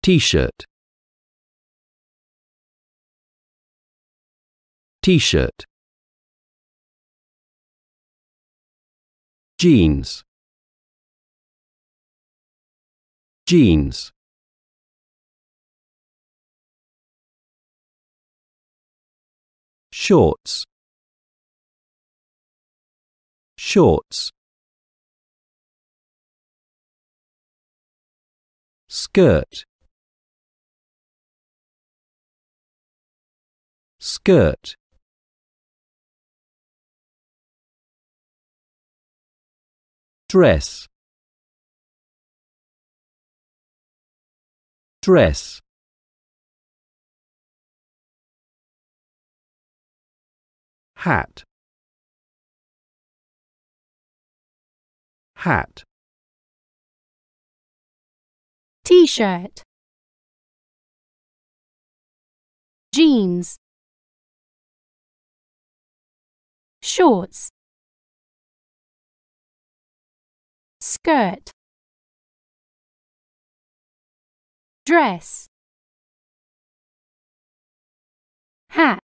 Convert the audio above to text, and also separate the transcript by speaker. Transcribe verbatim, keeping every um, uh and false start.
Speaker 1: T-shirt, T-shirt. Jeans, jeans. Shorts, shorts. Skirt, skirt. Dress, dress. Hat, hat.
Speaker 2: T-shirt, jeans, shorts, skirt, dress, hat.